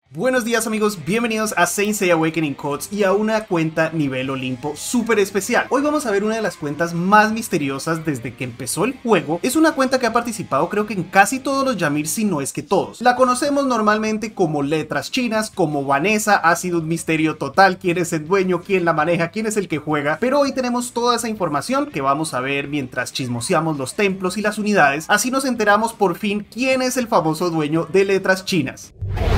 Buenos días amigos, bienvenidos a Saint Seiya Awakening Codes y a una cuenta nivel Olimpo súper especial. Hoy vamos a ver una de las cuentas más misteriosas desde que empezó el juego. Es una cuenta que ha participado creo que en casi todos los Ymir, si no es que todos. La conocemos normalmente como letras chinas, como Vanessa, ha sido un misterio total quién es el dueño, quién la maneja, quién es el que juega. Pero hoy tenemos toda esa información que vamos a ver mientras chismoseamos los templos y las unidades. Así nos enteramos por fin quién es el famoso dueño de letras chinas.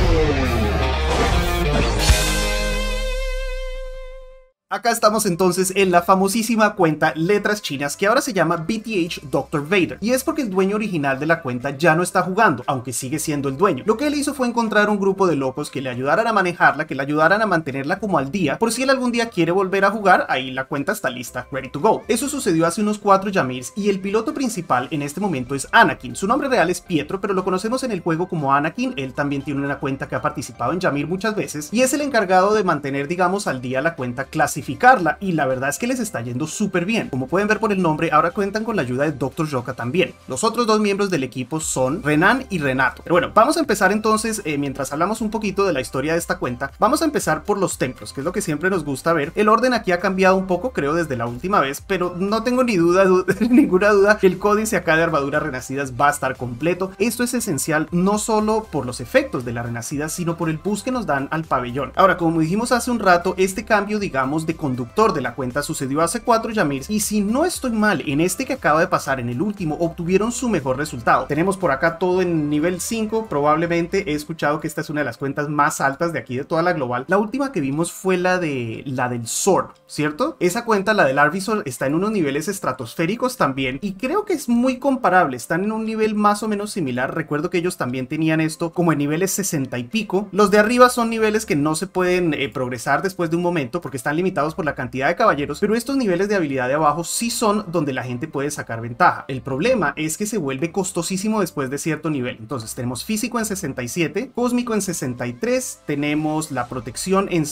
Acá estamos entonces en la famosísima cuenta Letras Chinas que ahora se llama BTH Dr. Vader, y es porque el dueño original de la cuenta ya no está jugando, aunque sigue siendo el dueño. Lo que él hizo fue encontrar un grupo de locos que le ayudaran a manejarla, que le ayudaran a mantenerla como al día, por si él algún día quiere volver a jugar, ahí la cuenta está lista, ready to go. Eso sucedió hace unos 4 Ymirs y el piloto principal en este momento es Anakin. Su nombre real es Pietro, pero lo conocemos en el juego como Anakin. Él también tiene una cuenta que ha participado en Ymir muchas veces y es el encargado de mantener, digamos, al día la cuenta clasificada, y la verdad es que les está yendo súper bien. Como pueden ver por el nombre, ahora cuentan con la ayuda de Dr. Joka también. Los otros dos miembros del equipo son Renan y Renato. Pero bueno, vamos a empezar entonces, mientras hablamos un poquito de la historia de esta cuenta, vamos a empezar por los templos, que es lo que siempre nos gusta ver. El orden aquí ha cambiado un poco, creo, desde la última vez, pero no tengo ni ninguna duda que el códice acá de armaduras renacidas va a estar completo. Esto es esencial no solo por los efectos de la renacida, sino por el boost que nos dan al pabellón. Ahora, como dijimos hace un rato, este cambio, digamos, de conductor de la cuenta sucedió hace 4 Ymirs, y si no estoy mal, en este que acaba de pasar, en el último, obtuvieron su mejor resultado. Tenemos por acá todo en nivel 5, probablemente he escuchado que esta es una de las cuentas más altas de aquí de toda la global. La última que vimos fue la del Sword, ¿cierto? Esa cuenta, la del Arvisol, está en unos niveles estratosféricos también, y creo que es muy comparable, están en un nivel más o menos similar. Recuerdo que ellos también tenían esto como en niveles 60 y pico. Los de arriba son niveles que no se pueden progresar después de un momento porque están limitados por la cantidad de caballeros, pero estos niveles de habilidad de abajo sí son donde la gente puede sacar ventaja. El problema es que se vuelve costosísimo después de cierto nivel. Entonces tenemos físico en 67, cósmico en 63, tenemos la protección en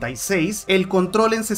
56, el control en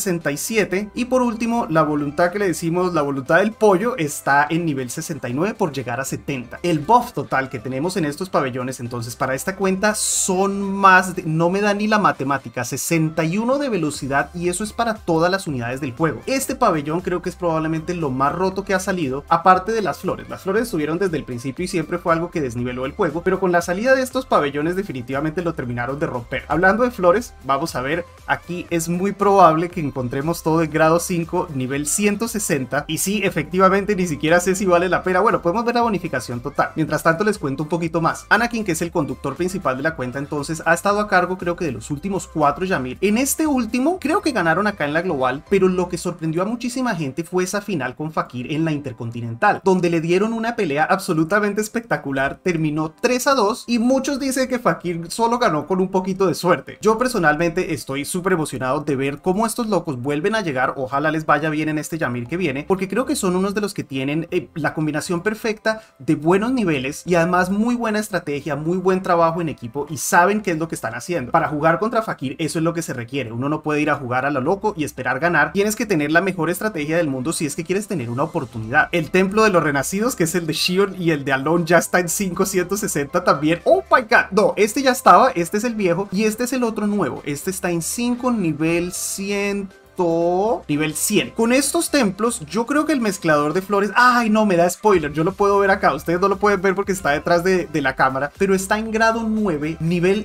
67 y por último la voluntad, que le decimos la voluntad del pollo, está en nivel 69 por llegar a 70. El buff total que tenemos en estos pabellones entonces para esta cuenta son más de, no me da ni la matemática, 61 de velocidad, y eso es para todas las unidades del juego. Este pabellón creo que es probablemente lo más roto que ha salido, aparte de las flores. Las flores estuvieron desde el principio y siempre fue algo que desniveló el juego, pero con la salida de estos pabellones definitivamente lo terminaron de romper. Hablando de flores, vamos a ver, aquí es muy probable que encontremos todo en grado 5, nivel 160, y sí, efectivamente ni siquiera sé si vale la pena. Bueno, podemos ver la bonificación total. Mientras tanto les cuento un poquito más. Anakin, que es el conductor principal de la cuenta, entonces ha estado a cargo creo que de los últimos 4 Ymir. En este último creo que ganaron acá en la global, pero lo que sorprendió a muchísima gente fue esa final con Fakir en la Intercontinental, donde le dieron una pelea absolutamente espectacular. Terminó 3-2 y muchos dicen que Fakir solo ganó con un poquito de suerte. Yo personalmente estoy súper emocionado de ver cómo estos locos vuelven a llegar. Ojalá les vaya bien en este Ymir que viene, porque creo que son unos de los que tienen la combinación perfecta de buenos niveles y además muy buena estrategia, muy buen trabajo en equipo, y saben qué es lo que están haciendo. Para jugar contra Fakir eso es lo que se requiere. Uno no puede ir a jugar a lo loco y esperar ganar. Tienes que tener la mejor estrategia del mundo si es que quieres tener una oportunidad. El templo de los renacidos, que es el de Shion, y el de Alon ya está en 560 también. Oh my god, no, este ya estaba, este es el viejo y este es el otro nuevo. Este está en 5, nivel 100, nivel 100. Con estos templos yo creo que el mezclador de flores, ay no, me da spoiler, yo lo puedo ver acá, ustedes no lo pueden ver porque está detrás de la cámara, pero está en grado 9, nivel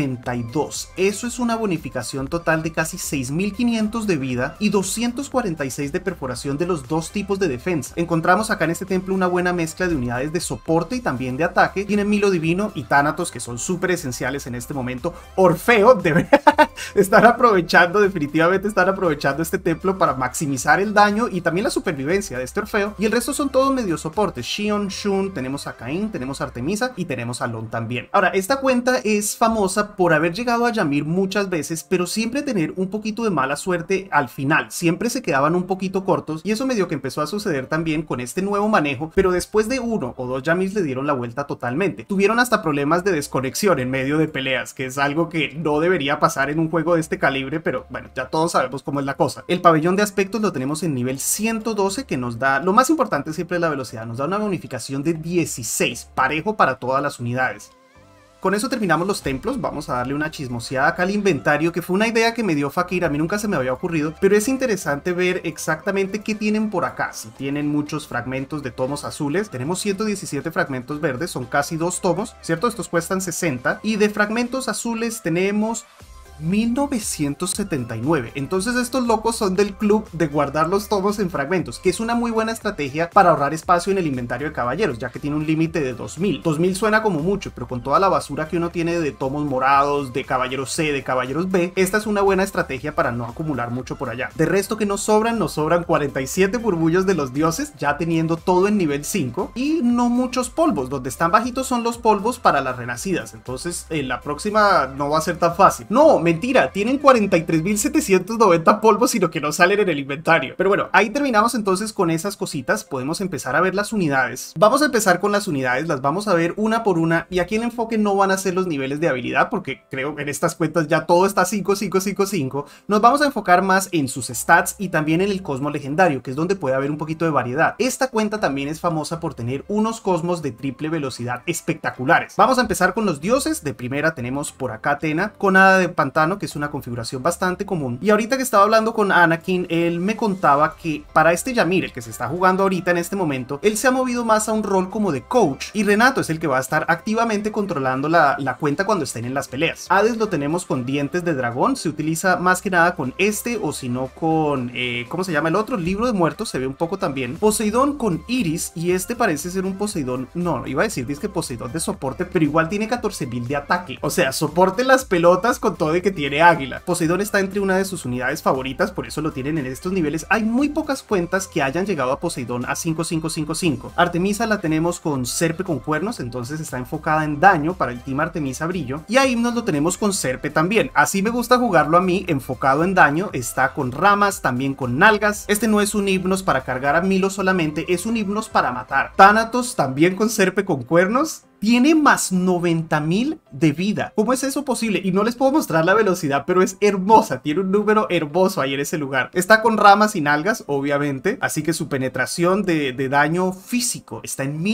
92. Eso es una bonificación total de casi 6500 de vida y 246 de perforación de los dos tipos de defensa. Encontramos acá en este templo una buena mezcla de unidades de soporte y también de ataque. Tiene Milo Divino y Thanatos, que son súper esenciales en este momento. Orfeo debe estar aprovechando, definitivamente están aprovechando este templo para maximizar el daño y también la supervivencia de este Orfeo, y el resto son todos medio soportes. Shion, Shun, tenemos a Caín, tenemos a Artemisa y tenemos a Lon también. Ahora, esta cuenta es famosa por haber llegado a Ymir muchas veces, pero siempre tener un poquito de mala suerte al final. Siempre se quedaban un poquito cortos, y eso medio que empezó a suceder también con este nuevo manejo, pero después de 1 o 2 Ymirs le dieron la vuelta totalmente. Tuvieron hasta problemas de desconexión en medio de peleas, que es algo que no debería pasar en un juego de este calibre, pero bueno, ya todos sabemos cómo es la cosa. El pabellón de aspectos lo tenemos en nivel 112, que nos da, lo más importante siempre es la velocidad, nos da una bonificación de 16, parejo para todas las unidades. Con eso terminamos los templos. Vamos a darle una chismoseada acá al inventario, que fue una idea que me dio Fakir, a mí nunca se me había ocurrido, pero es interesante ver exactamente qué tienen por acá. Si tienen muchos fragmentos de tomos azules, tenemos 117 fragmentos verdes, son casi 2 tomos, ¿cierto? Estos cuestan 60, y de fragmentos azules tenemos 1979. Entonces estos locos son del club de guardar los tomos en fragmentos, que es una muy buena estrategia para ahorrar espacio en el inventario de caballeros, ya que tiene un límite de 2000. 2000 suena como mucho, pero con toda la basura que uno tiene de tomos morados, de caballeros C, de caballeros B, esta es una buena estrategia para no acumular mucho por allá. De resto que nos sobran 47 burbullos de los dioses, ya teniendo todo en nivel 5, y no muchos polvos. Donde están bajitos son los polvos para las renacidas, entonces la próxima no va a ser tan fácil. No, mentira, tienen 43.790 polvos, sino que no salen en el inventario. Pero bueno, ahí terminamos entonces con esas cositas. Podemos empezar a ver las unidades. Vamos a empezar con las unidades, las vamos a ver una por una, y aquí el enfoque no van a ser los niveles de habilidad, porque creo que en estas cuentas ya todo está 5, 5, 5, 5. Nos vamos a enfocar más en sus stats y también en el cosmo legendario, que es donde puede haber un poquito de variedad. Esta cuenta también es famosa por tener unos cosmos de triple velocidad espectaculares. Vamos a empezar con los dioses. De primera tenemos por acá Athena, con hada de pantano, que es una configuración bastante común. Y ahorita que estaba hablando con Anakin, él me contaba que para este Ymir, el que se está jugando ahorita en este momento, él se ha movido más a un rol como de coach, y Renato es el que va a estar activamente controlando la cuenta cuando estén en las peleas. Hades lo tenemos con dientes de dragón, se utiliza más que nada con este, o si no con, ¿cómo se llama el otro? Libro de muertos, se ve un poco también. Poseidón con Iris, y este parece ser un Poseidón, no, iba a decir, dice que Poseidón de soporte, pero igual tiene 14.000 de ataque, o sea, soporte las pelotas con todo de que tiene águila. Poseidón está entre una de sus unidades favoritas, por eso lo tienen en estos niveles. Hay muy pocas cuentas que hayan llegado a Poseidón a 5555. Artemisa la tenemos con Serpe con cuernos, entonces está enfocada en daño para el team Artemisa Brillo. Y a Himnos lo tenemos con Serpe también. Así me gusta jugarlo a mí, enfocado en daño. Está con ramas, también con nalgas. Este no es un Himnos para cargar a Milo solamente, es un Himnos para matar. Thanatos también con Serpe con cuernos. Tiene más 90.000 de vida. ¿Cómo es eso posible? Y no les puedo mostrar la velocidad, pero es hermosa. Tiene un número hermoso ahí en ese lugar. Está con ramas y nalgas, obviamente. Así que su penetración de daño físico está en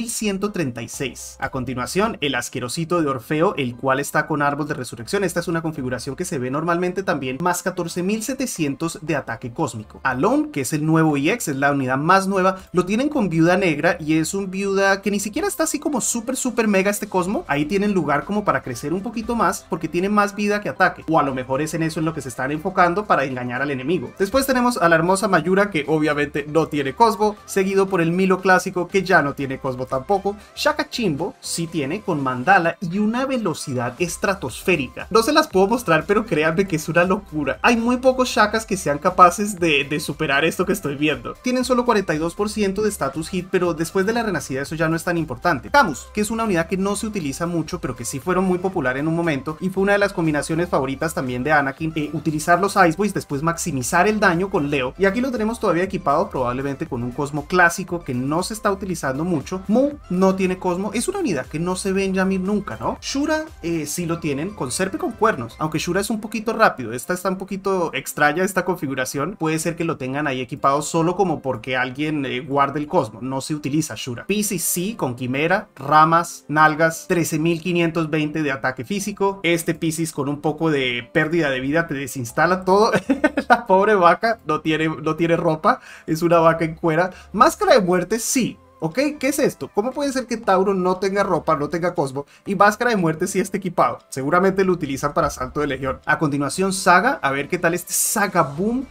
1136. A continuación, el asquerosito de Orfeo, el cual está con árbol de resurrección. Esta es una configuración que se ve normalmente también. Más 14.700 de ataque cósmico. Alone, que es el nuevo EX, es la unidad más nueva. Lo tienen con viuda negra y es un viuda que ni siquiera está así como súper mega este cosmo. Ahí tienen lugar como para crecer un poquito más, porque tiene más vida que ataque, o a lo mejor es en eso en lo que se están enfocando para engañar al enemigo. Después tenemos a la hermosa Mayura, que obviamente no tiene cosmo, seguido por el Milo clásico, que ya no tiene cosmo tampoco. Shaka Chimbo sí tiene, con mandala y una velocidad estratosférica. No se las puedo mostrar, pero créanme que es una locura. Hay muy pocos Shakas que sean capaces de superar esto que estoy viendo. Tienen solo 42% de status hit, pero después de la renacida eso ya no es tan importante. Camus, que es una unidad que no se utiliza mucho, pero que sí fueron muy popular en un momento, y fue una de las combinaciones favoritas también de Anakin, utilizar los Ice Boys, después maximizar el daño con Leo, y aquí lo tenemos todavía equipado, probablemente con un cosmo clásico que no se está utilizando mucho. Mu no tiene cosmo, es una unidad que no se ve en Ymir nunca, ¿no? Shura sí lo tienen, con Serpe con cuernos, aunque Shura es un poquito rápido, esta está un poquito extraña esta configuración, puede ser que lo tengan ahí equipado solo como porque alguien guarde el cosmo, no se utiliza Shura. Pisces sí, con quimera, ramas, nalgas, 13.520 de ataque físico. Este Pisces con un poco de pérdida de vida te desinstala todo. La pobre vaca no tiene ropa, es una vaca en cuera. Máscara de muerte sí. ¿Ok? ¿Qué es esto? ¿Cómo puede ser que Tauro no tenga ropa, no tenga cosmo y Máscara de Muerte sí esté equipado? Seguramente lo utilizan para Salto de Legión. A continuación, Saga. A ver qué tal este Saga Boom.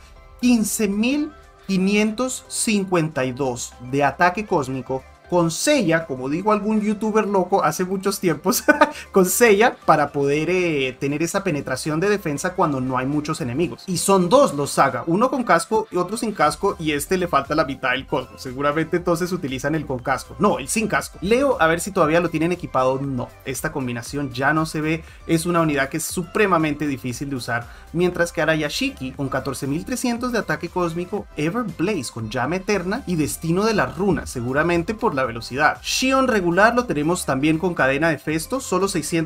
15.552 de ataque cósmico. Con Seiya, como dijo algún youtuber loco hace muchos tiempos, con Seiya para poder tener esa penetración de defensa cuando no hay muchos enemigos. Y son dos los Saga, uno con casco y otro sin casco, y este le falta la mitad del cosmo. Seguramente entonces utilizan el con casco, no, el sin casco. Leo, a ver si todavía lo tienen equipado. No, esta combinación ya no se ve, es una unidad que es supremamente difícil de usar. Mientras que Arayashiki con 14.300 de ataque cósmico, Everblaze con llama eterna y destino de las runas, seguramente por la velocidad. Xion regular lo tenemos también con cadena de Festo, solo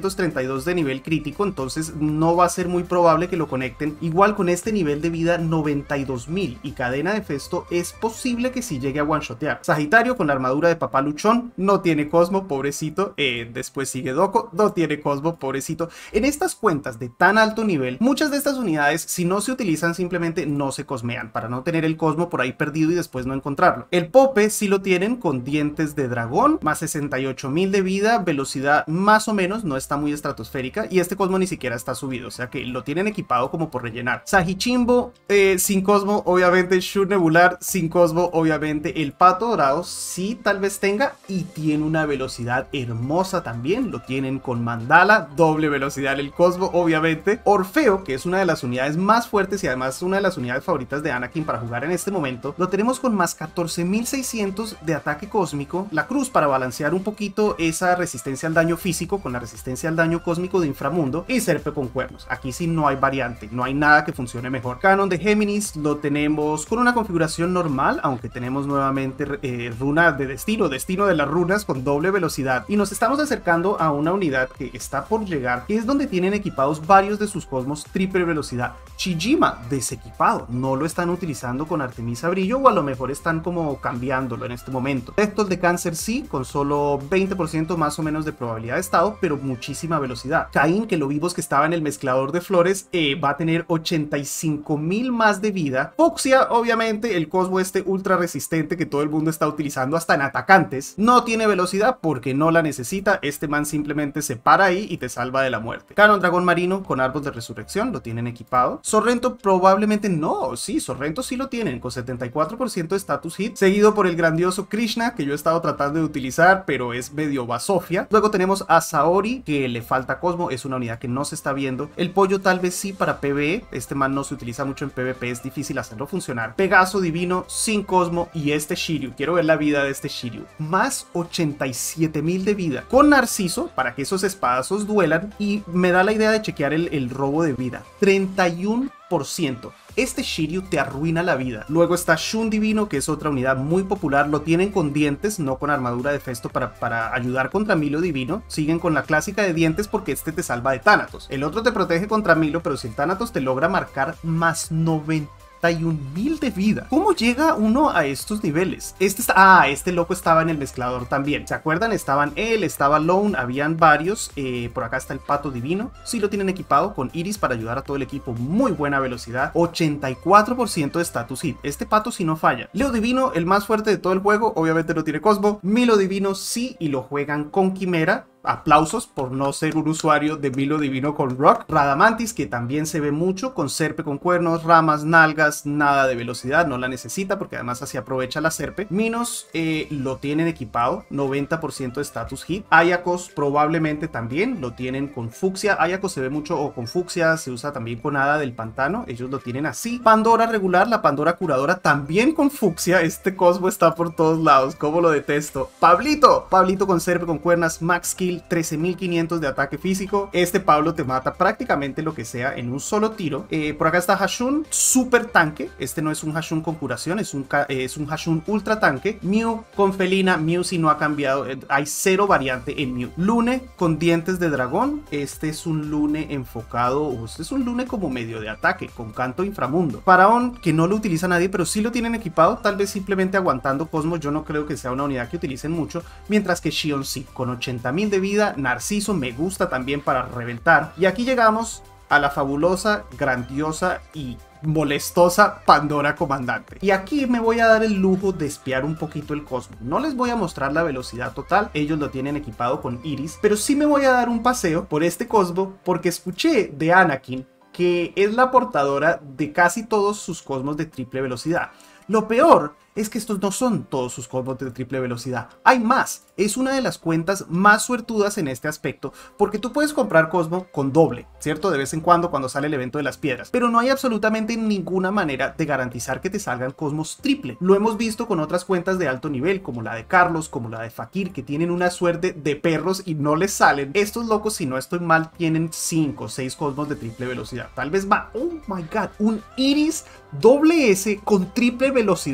632 de nivel crítico, entonces no va a ser muy probable que lo conecten. Igual con este nivel de vida 92.000 y cadena de Festo es posible que sí llegue a one-shotear. Sagitario con la armadura de papá luchón, no tiene Cosmo, pobrecito. Después sigue Doko, no tiene Cosmo, pobrecito. En estas cuentas de tan alto nivel, muchas de estas unidades, si no se utilizan, simplemente no se cosmean, para no tener el Cosmo por ahí perdido y después no encontrarlo. El Pope sí lo tienen con dientes de dragón, más 68.000 de vida, velocidad más o menos, no está muy estratosférica, y este Cosmo ni siquiera está subido, o sea que lo tienen equipado como por rellenar. Sagichimbo, sin Cosmo, obviamente. Shun Nebular, sin Cosmo, obviamente. El Pato Dorado sí tal vez tenga, y tiene una velocidad hermosa también, lo tienen con Mandala, doble velocidad el Cosmo, obviamente. Orfeo, que es una de las unidades más fuertes y además una de las unidades favoritas de Anakin para jugar en este momento, lo tenemos con más 14.600 de ataque cósmico, la cruz para balancear un poquito esa resistencia al daño físico con la resistencia al daño cósmico de inframundo, y Serpe con cuernos. Aquí sí no hay variante, no hay nada que funcione mejor. Canon de Géminis lo tenemos con una configuración normal, aunque tenemos nuevamente runa de destino de las runas con doble velocidad, y nos estamos acercando a una unidad que está por llegar, que es donde tienen equipados varios de sus cosmos triple velocidad. Chijima desequipado, no lo están utilizando con Artemisa Brillo, o a lo mejor están como cambiándolo en este momento. Estos de Cáncer sí, con solo 20% más o menos de probabilidad de estado, pero muchísima velocidad. Caín, que lo vimos que estaba en el mezclador de flores, va a tener 85.000 más de vida. Fucsia, obviamente, el Cosmo este ultra resistente que todo el mundo está utilizando hasta en atacantes, no tiene velocidad porque no la necesita. Este man simplemente se para ahí y te salva de la muerte. Canon Dragón Marino con árbol de resurrección, lo tienen equipado. Sorrento probablemente no, sí, Sorrento sí lo tienen con 74% de status hit, seguido por el grandioso Krishna, que yo he estado tratando de utilizar, pero es medio basofia. Luego tenemos a Saori, que le falta Cosmo, es una unidad que no se está viendo. El Pollo tal vez sí para PvE, este man no se utiliza mucho en PvP, es difícil hacerlo funcionar. Pegaso divino, sin Cosmo, y este Shiryu, quiero ver la vida de este Shiryu, más 87.000 de vida, con Narciso, para que esos espadazos duelan, y me da la idea de chequear el robo de vida, 31%. Este Shiryu te arruina la vida. Luego está Shun Divino, que es otra unidad muy popular. Lo tienen con dientes, no con armadura de Festo para ayudar contra Milo Divino. Siguen con la clásica de dientes porque este te salva de Thanatos. El otro te protege contra Milo, pero si el Thanatos te logra marcar más 91.000 de vida. ¿Cómo llega uno a estos niveles? Este loco estaba en el mezclador también. ¿Se acuerdan? Estaban él, estaba Lone, habían varios. Por acá está el Pato Divino. Sí lo tienen equipado con Iris para ayudar a todo el equipo. Muy buena velocidad. 84% de status hit. Este Pato sí no falla. Leo Divino, el más fuerte de todo el juego. Obviamente no tiene Cosmo. Milo Divino sí, y lo juegan con Quimera. Aplausos por no ser un usuario de Milo Divino con Rock. Radamantis, que también se ve mucho con Serpe con cuernos, ramas, nalgas, nada de velocidad, no la necesita porque además así aprovecha la Serpe. Minos lo tienen equipado, 90% de status hit. Ayakos probablemente también lo tienen con Fucsia. Ayakos se ve mucho o con Fucsia, se usa también con Hada del Pantano, ellos lo tienen así. Pandora regular, la Pandora curadora también con Fucsia. Este Cosmo está por todos lados, como lo detesto. Pablito con Serpe con cuernas, Max Kill, 13.500 de ataque físico. Este Pablo te mata prácticamente lo que sea en un solo tiro. Por acá está Hashun, super tanque. Este no es un Hashun con curación, es un Hashun ultra tanque. Mew con felina, Mew si no ha cambiado, hay cero variante en Mew. Lune con dientes de dragón, este es un Lune enfocado, este es un Lune como medio de ataque, con canto inframundo. Faraón, que no lo utiliza nadie, pero sí lo tienen equipado, tal vez simplemente aguantando Cosmos. Yo no creo que sea una unidad que utilicen mucho, mientras que Xion sí, con 80.000 de vida. Narciso me gusta también para reventar. Y aquí llegamos a la fabulosa, grandiosa y molestosa Pandora Comandante. Y aquí me voy a dar el lujo de espiar un poquito el Cosmo. No les voy a mostrar la velocidad total, ellos lo tienen equipado con Iris, pero sí me voy a dar un paseo por este Cosmo porque escuché de Anakin que es la portadora de casi todos sus Cosmos de triple velocidad. Lo peor es que estos no son todos sus Cosmos de triple velocidad, hay más. Es una de las cuentas más suertudas en este aspecto, porque tú puedes comprar Cosmo con doble, ¿cierto? De vez en cuando sale el evento de las piedras, pero no hay absolutamente ninguna manera de garantizar que te salgan Cosmos triple. Lo hemos visto con otras cuentas de alto nivel, como la de Carlos, como la de Fakir, que tienen una suerte de perros y no les salen. Estos locos, si no estoy mal, tienen 5 o 6 Cosmos de triple velocidad. Tal vez va, oh my god, un Iris doble S con triple velocidad. Esto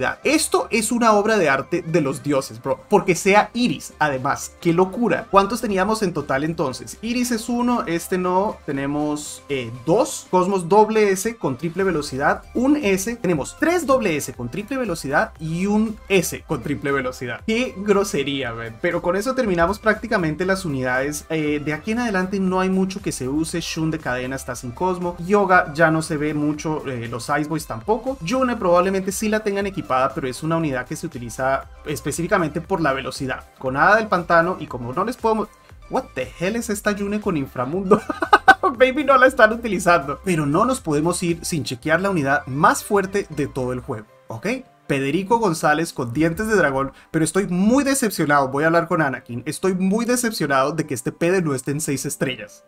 Esto es una obra de arte de los dioses, bro. Porque sea Iris, además. ¡Qué locura! ¿Cuántos teníamos en total entonces? Iris es uno, este no. Tenemos dos. Cosmos doble S con triple velocidad. Un S. Tenemos tres doble S con triple velocidad y un S con triple velocidad. ¡Qué grosería, man! Pero con eso terminamos prácticamente las unidades. De aquí en adelante no hay mucho que se use. Shun de cadena está sin Cosmo. Yoga ya no se ve mucho. Los Ice Boys tampoco. Yune probablemente sí la tengan equipada, pero es una unidad que se utiliza específicamente por la velocidad. Con Hada del Pantano, y como no les podemos... What the hell es esta Yune con inframundo? Baby, no la están utilizando. Pero no nos podemos ir sin chequear la unidad más fuerte de todo el juego, ¿ok? Federico González con dientes de dragón, pero estoy muy decepcionado, voy a hablar con Anakin, estoy muy decepcionado de que este pede no esté en 6 estrellas.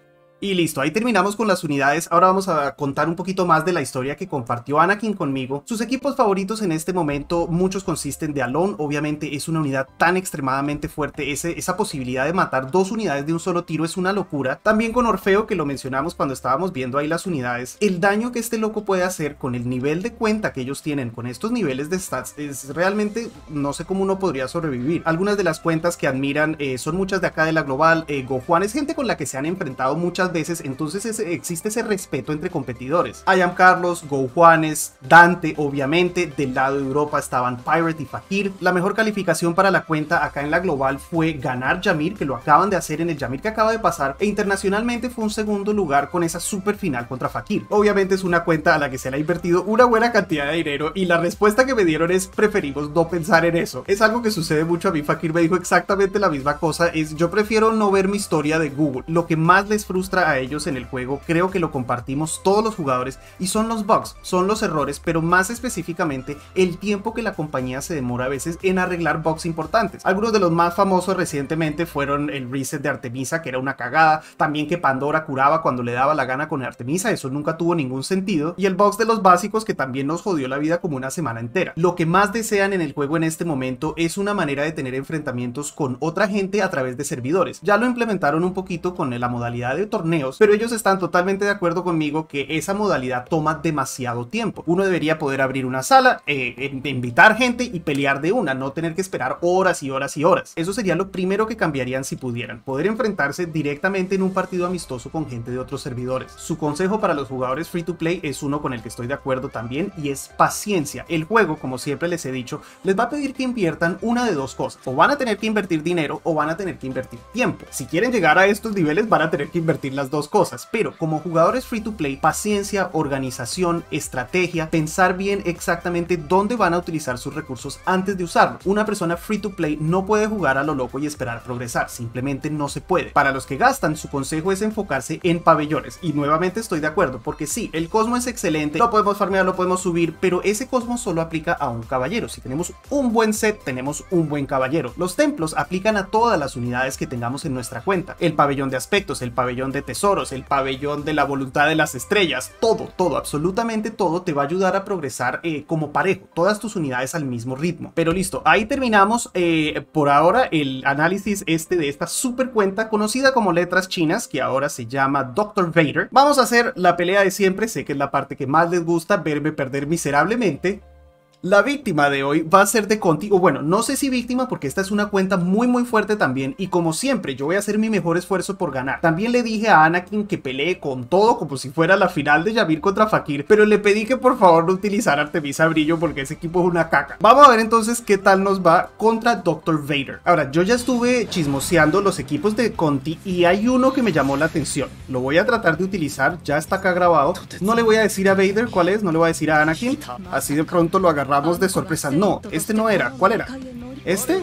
Y listo, ahí terminamos con las unidades. Ahora vamos a contar un poquito más de la historia que compartió Anakin conmigo. Sus equipos favoritos en este momento, muchos consisten de Alone. Obviamente es una unidad tan extremadamente fuerte. Esa posibilidad de matar dos unidades de un solo tiro es una locura. También con Orfeo, que lo mencionamos cuando estábamos viendo ahí las unidades. El daño que este loco puede hacer con el nivel de cuenta que ellos tienen, con estos niveles de stats, es realmente, no sé cómo uno podría sobrevivir. Algunas de las cuentas que admiran son muchas de acá de la global. Gojuan es gente con la que se han enfrentado muchas veces, entonces existe ese respeto entre competidores. I Am Carlos, Gojuanes, Dante, obviamente. Del lado de Europa estaban Pirate y Fakir. La mejor calificación para la cuenta acá en la global fue ganar Yamir, que lo acaban de hacer en el Yamir que acaba de pasar, e internacionalmente fue un segundo lugar con esa super final contra Fakir. Obviamente es una cuenta a la que se le ha invertido una buena cantidad de dinero, y la respuesta que me dieron es: preferimos no pensar en eso. Es algo que sucede mucho. A mí Fakir me dijo exactamente la misma cosa, es: yo prefiero no ver mi historia de Google. Lo que más les frustra a ellos en el juego, creo que lo compartimos todos los jugadores, y son los bugs, son los errores, pero más específicamente el tiempo que la compañía se demora a veces en arreglar bugs importantes. Algunos de los más famosos recientemente fueron el reset de Artemisa, que era una cagada, también que Pandora curaba cuando le daba la gana con Artemisa, eso nunca tuvo ningún sentido, y el bugs de los básicos, que también nos jodió la vida como una semana entera. Lo que más desean en el juego en este momento es una manera de tener enfrentamientos con otra gente a través de servidores. Ya lo implementaron un poquito con la modalidad de torneos, pero ellos están totalmente de acuerdo conmigo que esa modalidad toma demasiado tiempo. Uno debería poder abrir una sala, invitar gente y pelear de una, no tener que esperar horas y horas y horas. Eso sería lo primero que cambiarían si pudieran, poder enfrentarse directamente en un partido amistoso con gente de otros servidores. Su consejo para los jugadores free to play es uno con el que estoy de acuerdo también, y es paciencia. El juego, como siempre les he dicho, les va a pedir que inviertan una de dos cosas: o van a tener que invertir dinero o van a tener que invertir tiempo. Si quieren llegar a estos niveles van a tener que invertir las dos cosas, pero como jugadores free to play, paciencia, organización, estrategia, pensar bien exactamente dónde van a utilizar sus recursos antes de usarlos. Una persona free to play no puede jugar a lo loco y esperar progresar, simplemente no se puede. Para los que gastan, su consejo es enfocarse en pabellones, y nuevamente estoy de acuerdo, porque sí, el Cosmo es excelente, lo podemos farmear, lo podemos subir, pero ese Cosmo solo aplica a un caballero. Si tenemos un buen set, tenemos un buen caballero. Los templos aplican a todas las unidades que tengamos en nuestra cuenta: el pabellón de aspectos, el pabellón de tesoros, el pabellón de la voluntad de las estrellas, todo, absolutamente todo te va a ayudar a progresar como parejo, todas tus unidades al mismo ritmo. Pero listo, ahí terminamos por ahora el análisis de esta super cuenta conocida como Letras Chinas, que ahora se llama Dr. Vader. Vamos a hacer la pelea de siempre, sé que es la parte que más les gusta, verme perder miserablemente. La víctima de hoy va a ser de Conti, o bueno, no sé si víctima, porque esta es una cuenta muy fuerte también, y como siempre yo voy a hacer mi mejor esfuerzo por ganar. También le dije a Anakin que pelee con todo como si fuera la final de Yamir contra Fakir, pero le pedí que por favor no utilizara Artemisa Brillo porque ese equipo es una caca. Vamos a ver entonces qué tal nos va contra Dr. Vader. Ahora, yo ya estuve chismoseando los equipos de Conti y hay uno que me llamó la atención. Lo voy a tratar de utilizar, ya está acá grabado. No le voy a decir a Vader cuál es, no le voy a decir a Anakin, así de pronto lo agarramos de sorpresa. No, este no era. ¿Cuál era? ¿Este?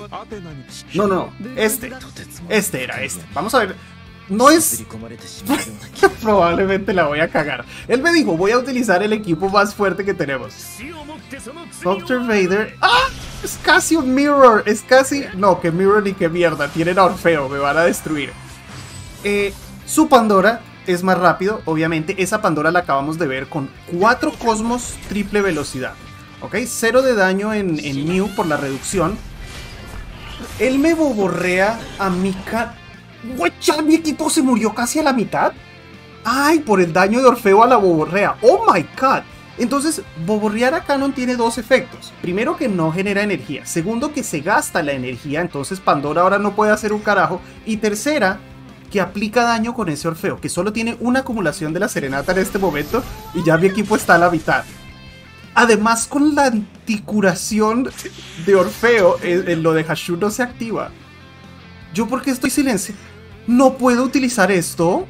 No, este era este. Vamos a ver. No es... Probablemente la voy a cagar. Él me dijo: voy a utilizar el equipo más fuerte que tenemos. Dr. Vader. ¡Ah! Es casi un mirror. Es casi... No, que mirror ni que mierda. Tienen a Orfeo, me van a destruir. Su Pandora es más rápido. Obviamente esa Pandora la acabamos de ver con 4 cosmos triple velocidad. Ok, 0 de daño en Mew por la reducción. Él me boborrea a mi cat. ¡Ya mi equipo se murió casi a la mitad! ¡Ay! Por el daño de Orfeo a la boborrea. ¡Oh my god! Entonces, boborrear a Canon tiene dos efectos. Primero, que no genera energía. Segundo, que se gasta la energía, entonces Pandora ahora no puede hacer un carajo. Y tercera, que aplica daño con ese Orfeo, que solo tiene una acumulación de la serenata en este momento y ya mi equipo está a la mitad. Además, con la anticuración de Orfeo, lo de Hashun no se activa. ¿Yo por qué estoy silenciado? ¿No puedo utilizar esto?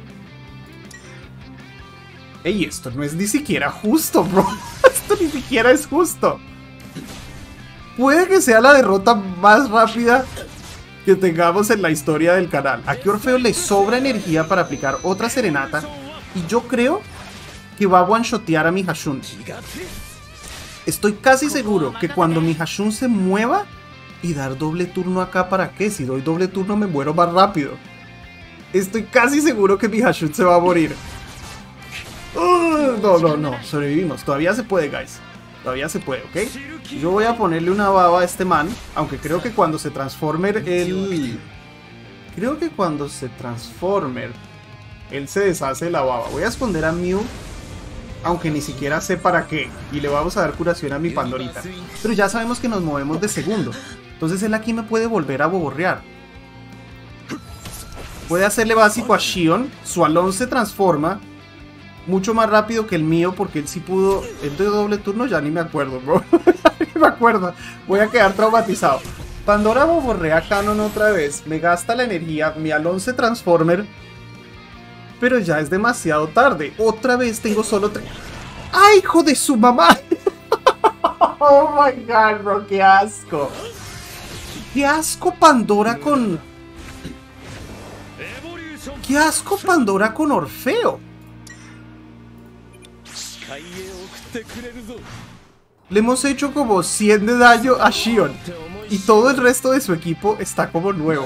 Ey, esto no es ni siquiera justo, bro. Esto ni siquiera es justo. Puede que sea la derrota más rápida que tengamos en la historia del canal. Aquí Orfeo le sobra energía para aplicar otra serenata. Y yo creo que va a one-shotear a mi Hashun. Estoy casi seguro que cuando mi Hashun se mueva... Y dar doble turno acá, ¿para qué? Si doy doble turno me muero más rápido. Estoy casi seguro que mi Hashun se va a morir. No, sobrevivimos. Todavía se puede, guys. Todavía se puede, ¿ok? Yo voy a ponerle una baba a este man. Aunque creo que cuando se transforme él... Creo que cuando se transforme él se deshace de la baba. Voy a esconder a Mew. Aunque ni siquiera sé para qué. Y le vamos a dar curación a mi Pandorita. Pero ya sabemos que nos movemos de segundo. Entonces él aquí me puede volver a boborrear. Puede hacerle básico a Xion. Su Alon se transforma mucho más rápido que el mío, porque él sí pudo... ¿El de doble turno? Ya ni me acuerdo, bro. Ni me acuerdo. Voy a quedar traumatizado. Pandora boborrea a Canon otra vez. Me gasta la energía. Mi Alon se transforma. Pero ya es demasiado tarde. Otra vez tengo solo 3. ¡Ay, hijo de su mamá! Oh my god, bro. ¡Qué asco! ¡Qué asco Pandora con... ¡Qué asco Pandora con Orfeo! Le hemos hecho como 100 de daño a Xion. Y todo el resto de su equipo está como nuevo.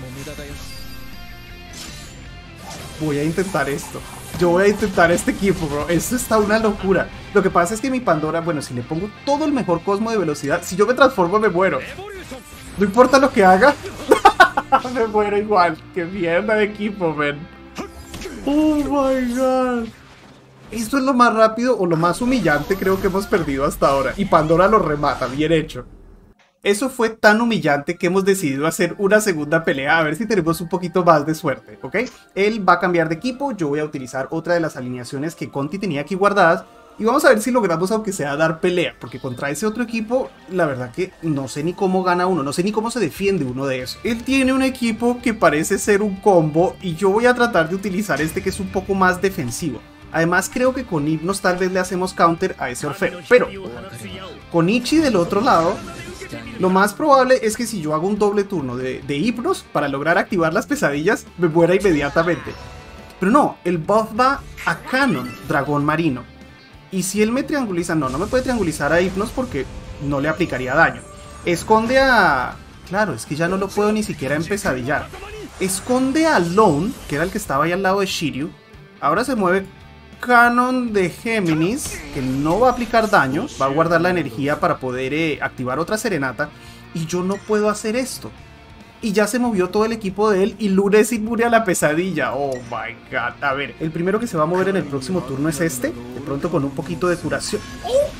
Voy a intentar esto. Yo voy a intentar este equipo, bro. Esto está una locura. Lo que pasa es que mi Pandora, bueno, si le pongo todo el mejor cosmo de velocidad, si yo me transformo me muero. No importa lo que haga. Me muero igual. Qué mierda de equipo, man. Oh my god. Esto es lo más rápido o lo más humillante creo que hemos perdido hasta ahora. Y Pandora lo remata, bien hecho. Eso fue tan humillante que hemos decidido hacer una segunda pelea, a ver si tenemos un poquito más de suerte, ¿ok? Él va a cambiar de equipo, yo voy a utilizar otra de las alineaciones que Conti tenía aquí guardadas. Y vamos a ver si logramos aunque sea dar pelea, porque contra ese otro equipo, la verdad que no sé ni cómo gana uno, no sé ni cómo se defiende uno de esos. Él tiene un equipo que parece ser un combo y yo voy a tratar de utilizar este que es un poco más defensivo. Además creo que con Hypnos tal vez le hacemos counter a ese Orfeo, pero con Ichi del otro lado... Lo más probable es que si yo hago un doble turno de Hypnos para lograr activar las pesadillas, me muera inmediatamente. Pero no, el buff va a Canon, dragón marino. Y si él me trianguliza, no me puede triangulizar a Hypnos porque no le aplicaría daño. Esconde a... Claro, es que ya no lo puedo ni siquiera empesadillar. Esconde a Lone, que era el que estaba ahí al lado de Shiryu. Ahora se mueve Canon de Géminis, que no va a aplicar daño, va a guardar la energía para poder activar otra serenata. Y yo no puedo hacer esto. Y ya se movió todo el equipo de él y Luna es inmune a la pesadilla. Oh my god. A ver, el primero que se va a mover en el próximo turno es este. De pronto con un poquito de curación. ¡Oh!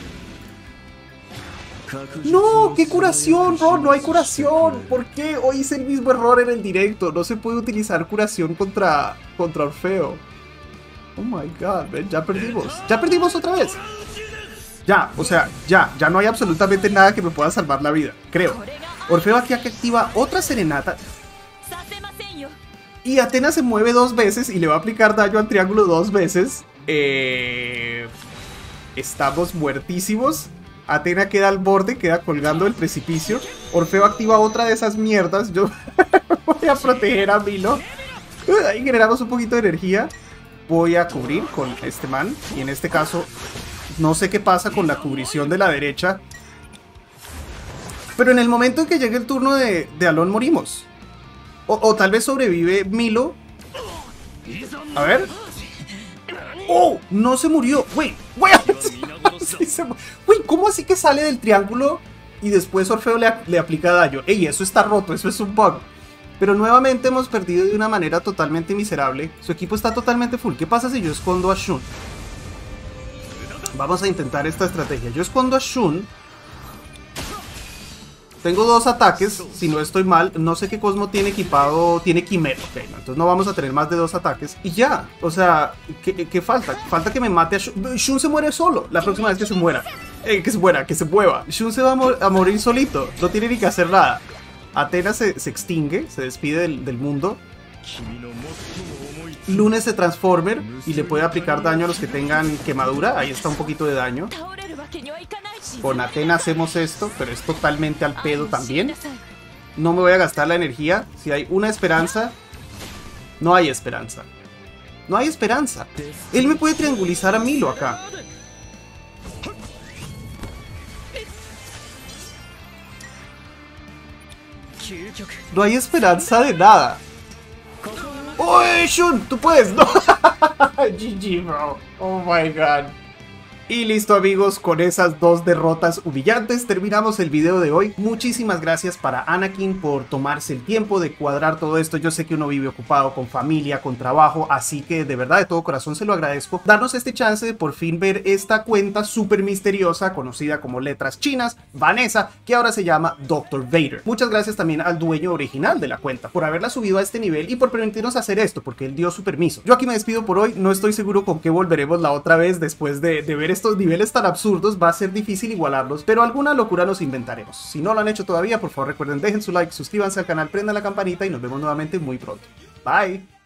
¡No! ¡Qué curación! ¡No! ¡No hay curación! ¿Por qué? Hoy hice el mismo error en el directo. No se puede utilizar curación contra Orfeo. Oh my god, man. Ya perdimos. ¡Ya perdimos otra vez! Ya, o sea, ya no hay absolutamente nada que me pueda salvar la vida, creo. Orfeo aquí activa otra serenata. Y Athena se mueve 2 veces y le va a aplicar daño al triángulo 2 veces. Estamos muertísimos. Athena queda al borde, queda colgando del precipicio. Orfeo activa otra de esas mierdas. Yo voy a proteger a Milo. Ahí generamos un poquito de energía. Voy a cubrir con este man. Y en este caso, no sé qué pasa con la cubrición de la derecha. Pero en el momento en que llegue el turno de Alon morimos. O tal vez sobrevive Milo. A ver. ¡Oh! No se murió. Güey, ¿cómo así que sale del triángulo y después Orfeo le aplica daño? Ey, eso está roto, eso es un bug. Pero nuevamente hemos perdido de una manera totalmente miserable. Su equipo está totalmente full. ¿Qué pasa si yo escondo a Shun? Vamos a intentar esta estrategia. Yo escondo a Shun. Tengo 2 ataques, si no estoy mal. No sé qué Cosmo tiene equipado. Tiene Quimera, ok, no, entonces no vamos a tener más de 2 ataques. Y ya, o sea, ¿qué falta? Falta que me mate a Shun. Shun se muere solo la próxima vez que se muera. Que se muera, que se mueva. Shun se va a morir solito, no tiene ni que hacer nada. Athena se extingue, se despide del mundo. Lune se transformer y le puede aplicar daño a los que tengan quemadura. Ahí está un poquito de daño. Con Athena hacemos esto, pero es totalmente al pedo también. No me voy a gastar la energía. Si hay una esperanza, no hay esperanza. No hay esperanza. Él me puede triangulizar a Milo acá. No hay esperanza de nada. ¡Uy, Shun! ¡Tú puedes! ¡No! GG, bro. Oh my god. Y listo, amigos, con esas 2 derrotas humillantes terminamos el video de hoy. Muchísimas gracias para Anakin por tomarse el tiempo de cuadrar todo esto. Yo sé que uno vive ocupado con familia, con trabajo, así que de verdad de todo corazón se lo agradezco. Darnos este chance de por fin ver esta cuenta súper misteriosa conocida como Letras Chinas, Vanessa, que ahora se llama Dr. Vader. Muchas gracias también al dueño original de la cuenta por haberla subido a este nivel y por permitirnos hacer esto, porque él dio su permiso. Yo aquí me despido por hoy, no estoy seguro con qué volveremos la otra vez después de ver estos niveles tan absurdos. Va a ser difícil igualarlos, pero alguna locura nos inventaremos. Si no lo han hecho todavía, por favor recuerden, dejen su like, suscríbanse al canal, prendan la campanita y nos vemos nuevamente muy pronto. Bye.